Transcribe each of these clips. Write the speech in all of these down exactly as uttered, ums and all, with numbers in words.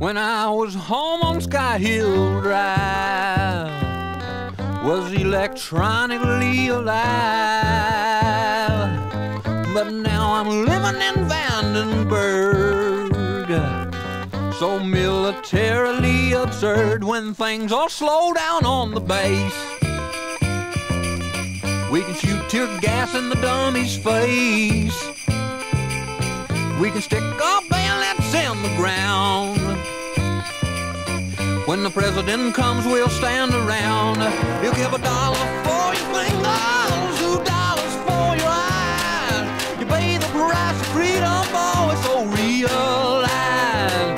when I was home on Sky Hill Drive, was electronically alive. But now I'm living in Vandenberg, so militarily absurd. When things all slow down on the base, we can shoot tear gas in the dummy's face. We can stick our bayonets in the ground. When the president comes, we'll stand around. He'll give a dollar for your fingers, two dollars for your eyes. You pay the price of freedom, boy, so realize.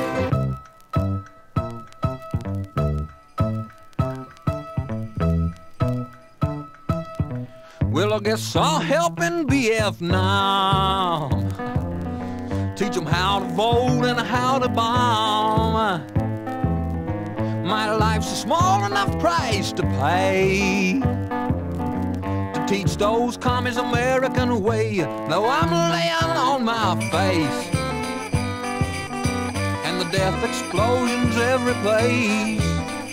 Well, I guess I'll help in B F now. Teach them how to vote and how to bomb. My life's a small enough price to pay to teach those commies American way. Though I'm laying on my face and the death explosions every place,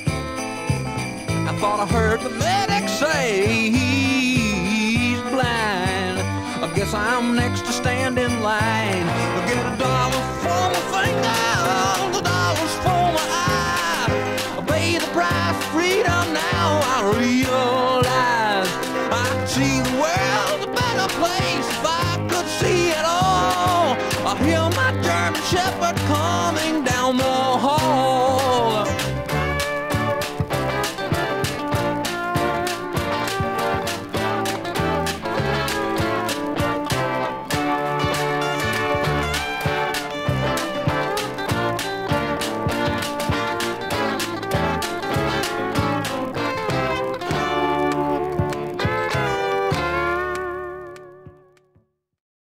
I thought I heard the medic say he's blind. I guess I'm next to stand in line. I get a dollar for my finger, the dollars for my eye. I pay the price of freedom now. I realize I could see the world a better place if I could see it all. I hear my German Shepherd coming down the hall.